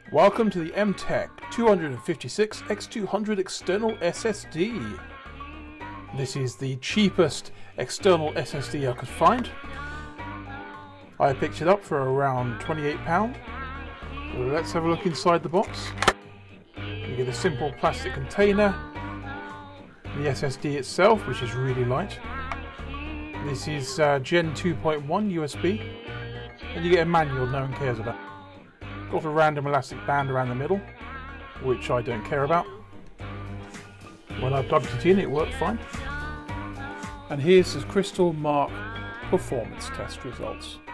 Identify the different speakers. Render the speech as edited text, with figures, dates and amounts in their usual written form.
Speaker 1: Welcome to the EmTec 256 x200 external SSD. This is the cheapest external SSD I could find. I picked it up for around £28. Let's have a look inside the box. You get a simple plastic container, the SSD itself, which is really light. This is Gen 2.1 USB, and you get a manual no one cares about. Got a random elastic band around the middle, which I don't care about. When I plugged it in, it worked fine. And here's the crystal mark performance test results.